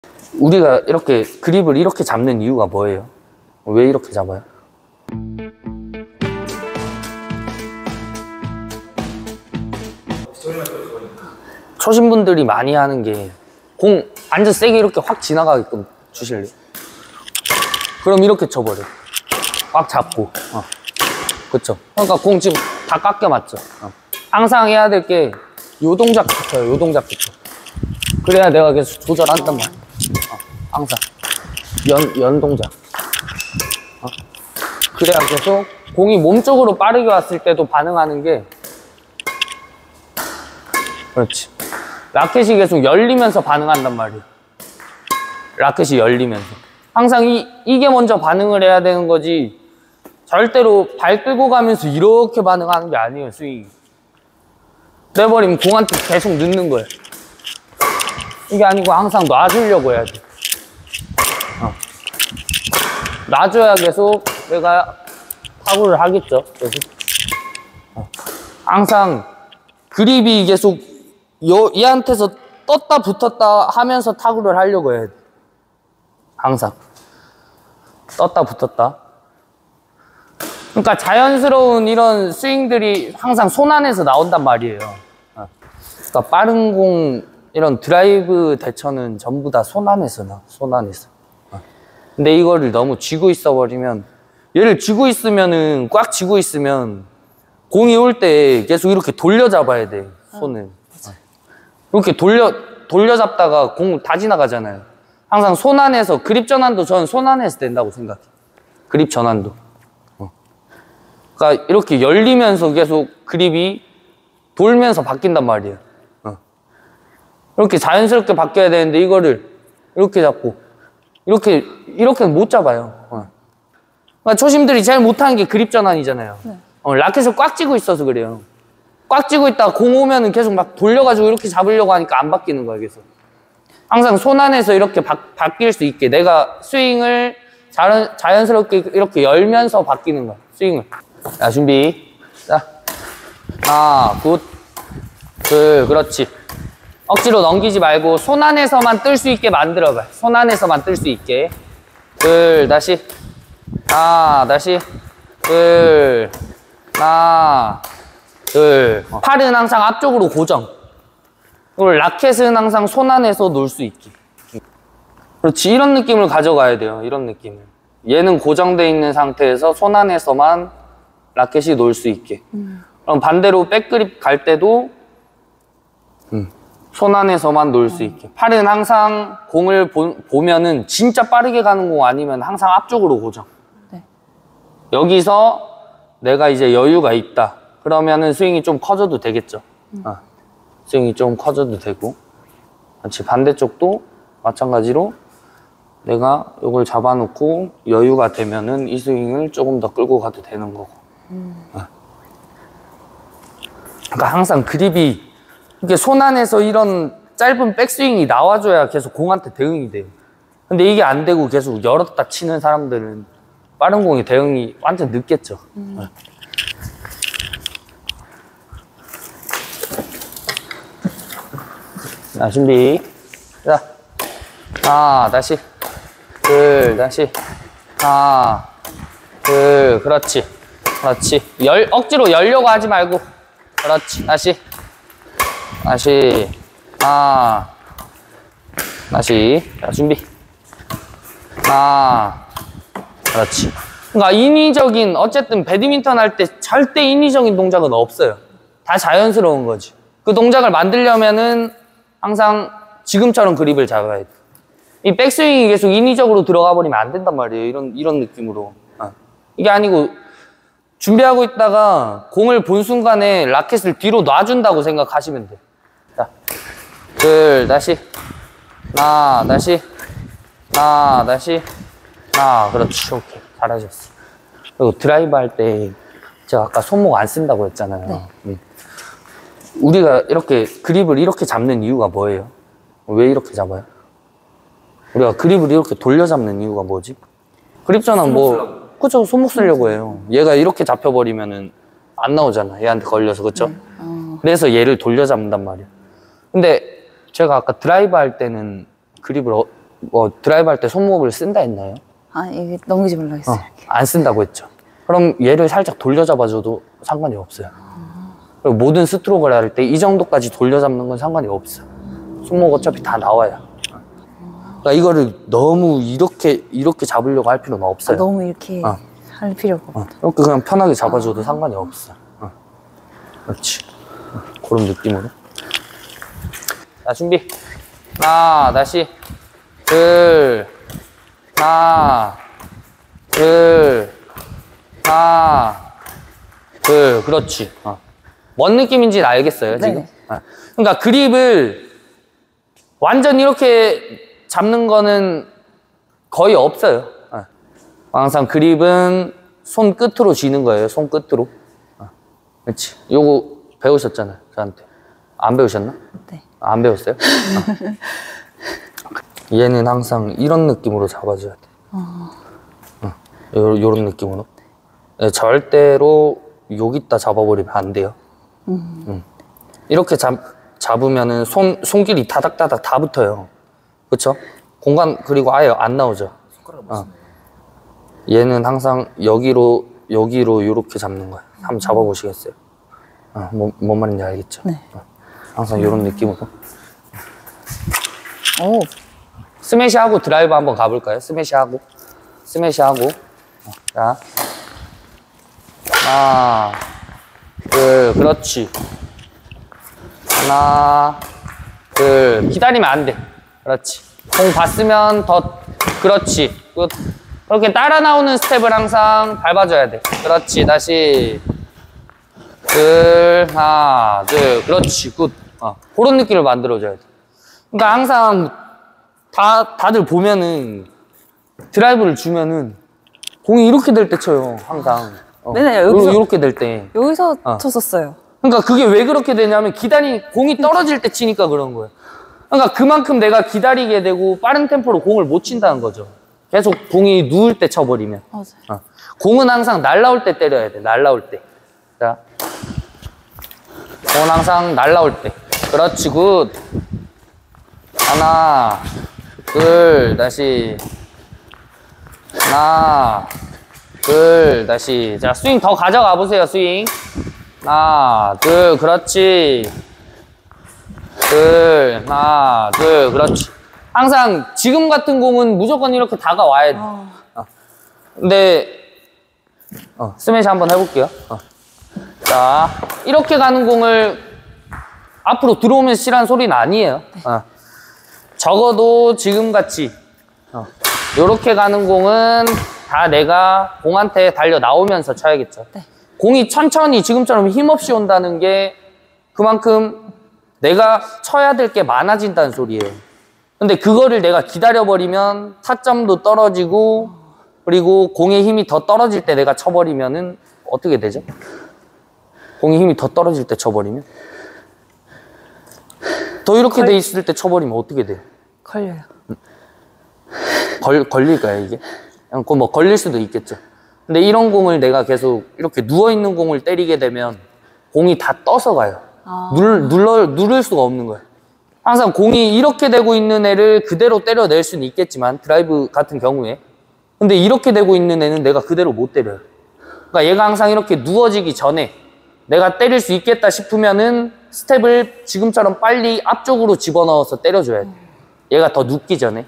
우리가 이렇게 그립을 이렇게 잡는 이유가 뭐예요? 왜 이렇게 잡아요? 초심분들이 많이 하는 게 공 완전 세게 이렇게 확 지나가게끔 주실래요? 그럼 이렇게 쳐버려. 꽉 잡고. 그쵸? 그러니까 공 지금 다 깎여 맞죠? 항상 해야 될 게 요 동작부터요. 요 동작부터. 그래야 내가 계속 조절한단 말이야. 항상 연 동작. 그래야 계속 공이 몸쪽으로 빠르게 왔을 때도 반응하는 게 그렇지. 라켓이 계속 열리면서 반응한단 말이에요. 라켓이 열리면서 항상 이게 먼저 반응을 해야 되는 거지, 절대로 발 끌고 가면서 이렇게 반응하는 게 아니에요. 스윙이 내버리면 공한테 계속 늦는 거예요. 이게 아니고 항상 놔주려고 해야 돼. 놔줘야 계속 내가 타구를 하겠죠. 계속. 항상 그립이 계속 얘한테서 떴다 붙었다 하면서 타구를 하려고 해야 돼. 항상 떴다 붙었다. 그러니까 자연스러운 이런 스윙들이 항상 손 안에서 나온단 말이에요. 그러니까 빠른 공 이런 드라이브 대처는 전부 다 손 안에서 나. 손 안에서. 근데 이거를 너무 쥐고 있어 버리면, 얘를 쥐고 있으면은, 꽉 쥐고 있으면 공이 올 때 계속 이렇게 돌려 잡아야 돼. 손을. 이렇게 돌려 잡다가 공 다 지나가잖아요. 항상 손 안에서, 그립 전환도 저는 손 안에서 된다고 생각해. 그립 전환도. 그러니까 이렇게 열리면서 계속 그립이 돌면서 바뀐단 말이에요. 이렇게 자연스럽게 바뀌어야 되는데 이거를 이렇게 잡고 이렇게는 못 잡아요. 그러니까 초심들이 제일 못하는 게 그립 전환이잖아요. 네. 라켓을 꽉 쥐고 있어서 그래요. 꽉 쥐고 있다가 공 오면은 계속 막 돌려가지고 이렇게 잡으려고 하니까 안 바뀌는 거예요. 계속 항상 손 안에서 이렇게 바뀔 수 있게 내가 스윙을 자연스럽게 이렇게 열면서 바뀌는 거야. 스윙을. 자, 준비. 자, 하나, 굿, 둘, 그렇지. 억지로 넘기지 말고 손 안에서만 뜰 수 있게 만들어봐요. 손 안에서만 뜰 수 있게. 둘, 다시. 하나, 다시. 둘, 하나, 둘. 팔은 항상 앞쪽으로 고정. 그리고 라켓은 항상 손 안에서 놓을 수 있게. 그렇지. 이런 느낌을 가져가야 돼요. 이런 느낌을. 얘는 고정되어 있는 상태에서 손 안에서만 라켓이 놓을 수 있게. 그럼 반대로 백그립 갈 때도 손 안에서만 놓을 수 있게. 팔은 항상 공을 보면은 진짜 빠르게 가는 공 아니면 항상 앞쪽으로 고정. 네. 여기서 내가 이제 여유가 있다. 그러면은 스윙이 좀 커져도 되겠죠. 스윙이 좀 커져도 되고. 같이 반대쪽도 마찬가지로 내가 이걸 잡아놓고 여유가 되면은 이 스윙을 조금 더 끌고 가도 되는 거고. 그러니까 항상 그립이 이렇게 손 안에서 이런 짧은 백스윙이 나와줘야 계속 공한테 대응이 돼요. 근데 이게 안 되고 계속 열었다 치는 사람들은 빠른 공에 대응이 완전 늦겠죠. 자, 준비. 자, 하나, 다시. 둘, 다시. 하나, 둘, 그렇지. 그렇지. 억지로 열려고 하지 말고. 그렇지. 다시. 다시. 하나. 다시. 자, 준비. 하나. 그렇지. 그러니까 인위적인, 어쨌든 배드민턴 할 때 절대 인위적인 동작은 없어요. 다 자연스러운 거지. 그 동작을 만들려면은 항상 지금처럼 그립을 잡아야 돼. 이 백스윙이 계속 인위적으로 들어가 버리면 안 된단 말이에요. 이런 느낌으로. 이게 아니고 준비하고 있다가 공을 본 순간에 라켓을 뒤로 놔준다고 생각하시면 돼. 자, 둘, 다시. 하나, 다시. 하나, 다시. 하나, 그렇지. 오케이. 잘하셨어. 그리고 드라이브 할 때 제가 아까 손목 안 쓴다고 했잖아요. 네. 우리가 이렇게 그립을 이렇게 잡는 이유가 뭐예요? 왜 이렇게 잡아요? 우리가 그립을 이렇게 돌려 잡는 이유가 뭐지? 그립 전환 뭐, 그쵸, 손목 쓰려고 해요. 얘가 이렇게 잡혀버리면은 안 나오잖아. 얘한테 걸려서, 그쵸? 그래서 얘를 돌려 잡는단 말이야. 근데 제가 아까 드라이브 할 때는 그립을 뭐 드라이브 할 때 손목을 쓴다 했나요? 아, 이게 넘기지 말라 했어요. 이렇게. 안 쓴다고 했죠. 그럼 얘를 살짝 돌려잡아줘도 상관이 없어요. 그리고 모든 스트로크를 할 때 이 정도까지 돌려잡는 건 상관이 없어요. 손목 어차피 다 나와요. 그러니까 이거를 너무 이렇게 잡으려고 할 필요는 없어요. 너무 이렇게 할 필요가 없다. 이렇게 그냥 편하게 잡아줘도 상관이 없어. 그렇지. 그런 느낌으로. 자, 준비. 하나, 다시. 둘, 하나, 둘, 하나, 둘. 그렇지. 뭔 느낌인지는 알겠어요, 지금? 네네. 그러니까 그립을 완전 이렇게 잡는 거는 거의 없어요. 항상 그립은 손 끝으로 쥐는 거예요, 손 끝으로. 그렇지. 요거 배우셨잖아요, 저한테. 안 배우셨나? 네. 안 배웠어요? 얘는 항상 이런 느낌으로 잡아줘야 돼. 요런 느낌으로. 네, 절대로 여기다 잡아버리면 안 돼요. 이렇게 잡으면은 손길이 다닥다닥 다 붙어요. 그쵸? 공간, 그리고 아예 안 나오죠. 얘는 항상 여기로 요렇게 잡는 거예요. 한번 잡아보시겠어요? 뭔 말인지 알겠죠? 네. 항상 이런 느낌으로. 오. 스매시하고 드라이브 한번 가볼까요? 스매시하고. 자. 하나, 둘, 그렇지. 하나, 둘. 기다리면 안 돼. 그렇지. 공 봤으면 그렇지. 굿. 그렇게 따라 나오는 스텝을 항상 밟아줘야 돼. 그렇지. 다시. 둘, 하나, 둘. 그렇지. 굿. 그런 느낌을 만들어줘야 돼. 그러니까 항상 다들 보면은 드라이브를 주면은 공이 이렇게 될 때 쳐요. 항상. 네네, 여기서. 이렇게 될 때. 여기서 쳤었어요. 그러니까 그게 왜 그렇게 되냐면 공이 떨어질 때 치니까 그런 거예요. 그러니까 그만큼 내가 기다리게 되고 빠른 템포로 공을 못 친다는 거죠. 계속 공이 누울 때 쳐버리면. 맞아요. 공은 항상 날라올 때 때려야 돼. 날라올 때. 자. 공은 항상 날라올 때. 그렇지, 굿. 하나, 둘, 다시. 하나, 둘, 다시. 자, 스윙 더 가져가 보세요, 스윙. 하나, 둘, 그렇지. 둘, 하나, 둘, 그렇지. 항상 지금 같은 공은 무조건 이렇게 다가와야 돼. 근데, 스매시 한번 해볼게요. 자, 이렇게 가는 공을 앞으로 들어오면서 치라는 소리는 아니에요. 적어도 지금같이 요렇게 가는 공은 다 내가 공한테 달려 나오면서 쳐야겠죠. 네. 공이 천천히 지금처럼 힘없이 온다는 게 그만큼 내가 쳐야 될 게 많아진다는 소리예요. 근데 그거를 내가 기다려버리면 타점도 떨어지고 그리고 공의 힘이 더 떨어질 때 내가 쳐버리면은 어떻게 되죠? 공의 힘이 더 떨어질 때 쳐버리면 더 이렇게 돼 있을 때 쳐버리면 어떻게 돼요? 걸려요. 걸릴까요, 이게? 뭐 걸릴 수도 있겠죠. 근데 이런 공을 내가 계속 이렇게 누워있는 공을 때리게 되면 공이 다 떠서 가요. 누를 수가 없는 거예요. 항상 공이 이렇게 되고 있는 애를 그대로 때려낼 수는 있겠지만 드라이브 같은 경우에 근데 이렇게 되고 있는 애는 내가 그대로 못 때려요. 그러니까 얘가 항상 이렇게 누워지기 전에 내가 때릴 수 있겠다 싶으면은 스텝을 지금처럼 빨리 앞쪽으로 집어넣어서 때려줘야 돼. 얘가 더 눕기 전에.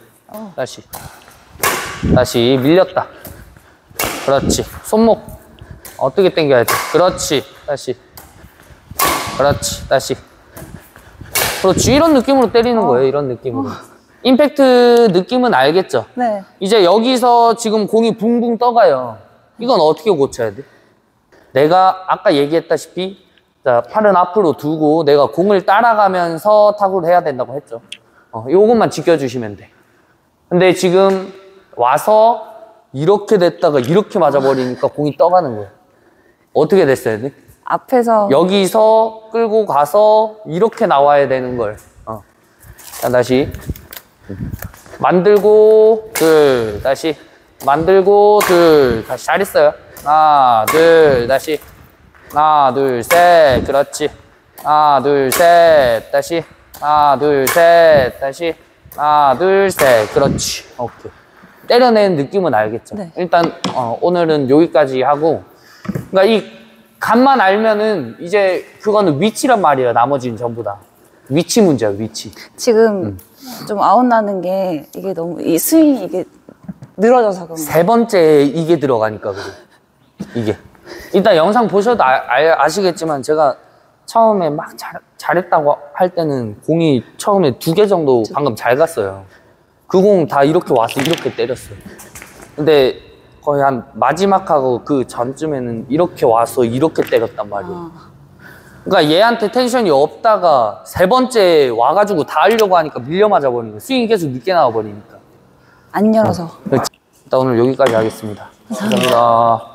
다시 밀렸다. 그렇지. 손목 어떻게 당겨야 돼. 그렇지. 다시. 그렇지. 다시. 그렇지. 이런 느낌으로 때리는 거예요. 이런 느낌으로. 임팩트 느낌은 알겠죠? 네. 이제 여기서 지금 공이 붕붕 떠가요. 이건 어떻게 고쳐야 돼? 내가 아까 얘기했다시피 자, 팔은 앞으로 두고 내가 공을 따라가면서 타구를 해야 된다고 했죠. 요것만 지켜주시면 돼. 근데 지금 와서 이렇게 됐다가 이렇게 맞아버리니까 공이 떠가는 거예요. 어떻게 됐어야 돼? 앞에서 여기서 끌고 가서 이렇게 나와야 되는 걸. 자, 다시. 만들고, 둘, 다시. 만들고, 둘, 다시. 잘했어요. 하나, 둘, 다시. 하나, 둘, 셋. 그렇지. 하나, 둘, 셋. 다시. 하나, 둘, 셋. 다시. 하나, 둘, 셋. 그렇지. 오케이. 때려내는 느낌은 알겠죠? 네. 일단, 오늘은 여기까지 하고. 그러니까 이 감만 알면은 이제 그거는 위치란 말이에요. 나머지는 전부 다. 위치 문제야, 위치. 지금 좀 아웃 나는 게 이게 너무 이 스윙이 이게 늘어져서 그런 거. 세 번째 이게 들어가니까, 그래. 이게. 일단 영상 보셔도 아시겠지만 제가 처음에 막 잘했다고 할 때는 공이 처음에 2개 정도 방금 잘 갔어요. 그 공 다 이렇게 와서 이렇게 때렸어요. 근데 거의 한 마지막하고 그 전쯤에는 이렇게 와서 이렇게 때렸단 말이에요. 그러니까 얘한테 텐션이 없다가 세 번째 와가지고 다 하려고 하니까 밀려 맞아 버리니까 스윙이 계속 늦게 나와 버리니까. 안 열어서. 일단 오늘 여기까지 하겠습니다. 감사합니다.